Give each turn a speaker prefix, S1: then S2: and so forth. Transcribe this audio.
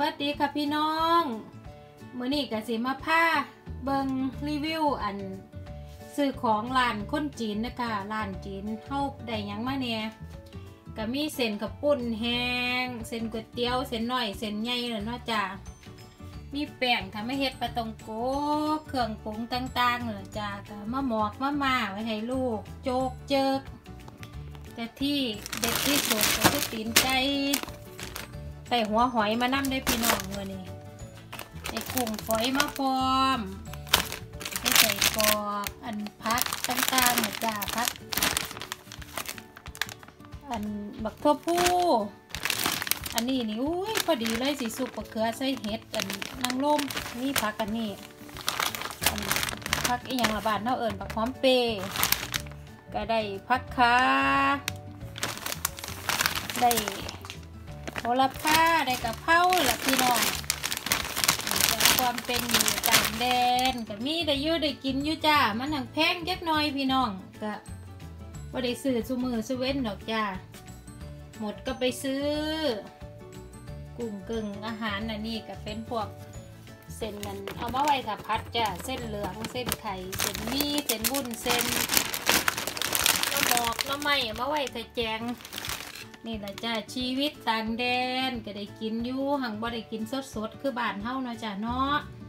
S1: วัสดีค่ะพี่น้องมื้อนี้ก็สิมาพาเบิ่งรีวิวอันซื้อของร้านคนจีนนะคะร้านจีนเฮาได้หยังมาเนี่ยก็มีเส้นข้าวปุ้นแห้งเส้นก๋วยเตี๋ยวเส้นน้อยเส้นใหญ่เนาะจ้ามีแป้งทำให้เฮ็ดปลาตองโกเครื่องปรุงต่างๆเนาะจ้าก็มาหมอกมาม่าไว้ให้ลูกโจกเจิกแต่ที่เด็ดที่สุดก็คือตีนไก่ใส่หัวหอยมานำได้พี่น้องมื้อนี้ไอ้กุ้งฝอยมาพร้อมไอ้ใส่กรอกอันพักต่างๆเนาะจ้าพักอันบักทั่วผู้อันนี้นี่อุ้ยพอดีเลยสิซุปมะเขือใส่เห็ดกันนางร่มนี่พักกันนี่พักอีหยังละบาทเท่าเอิญผักหอมเปย์ก็ได้พักขาได้โหระพาได้กะเพราละพี่น้องจากความเป็นอยู่ต่างแดนก็มีได้เยอะได้กินอยู่จ้ามันหนังแพงจักหน่อยพี่น้องก็ว่าได้ซื้อซุมือซุเว้นดอกจ้าหมดก็ไปซื้อกุ้งกึ่งอาหารอันนี้ก็เป็นพวกเส้นนั้นเอามาไว้ถ้าพัดจ้าเส้นเหลืองเส้นไข่เส้นมีเส้นวุ้นเส้นน้ำหมอกน้ำไหม้เอามาไว้ถ้าแจงนี่แหละจ้าชีวิตต่างแดนก็ได้กินอยู่หังบ่ได้กินสดๆคือบ้านเฮาเนาะจ้าเนาะ